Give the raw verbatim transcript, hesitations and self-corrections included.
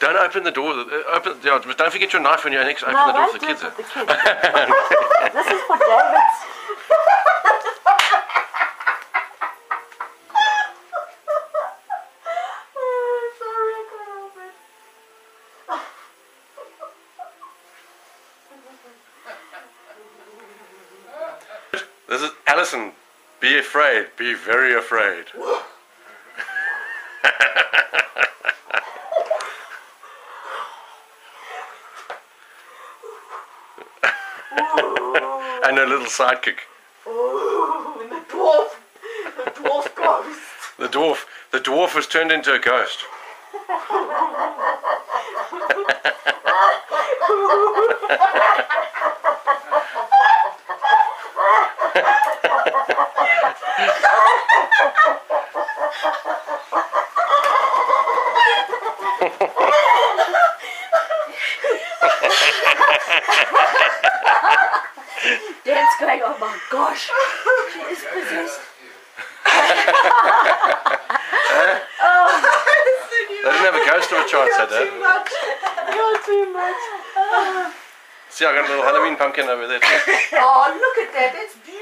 Don't open the door. Open. Yeah, don't forget your knife when you next open no, the door I for the won't kids. do it with the kids. This is for David's. This is Allison. Be afraid. Be very afraid. And her little sidekick. Oh, and the dwarf. The dwarf ghost. The dwarf. The dwarf has turned into a ghost. Dad's going, oh my gosh, she is possessed. Oh. They didn't have a ghost of a child, said that. Too much. You're too much. See, I got a little Halloween pumpkin over there too. Oh, look at that. That's beautiful.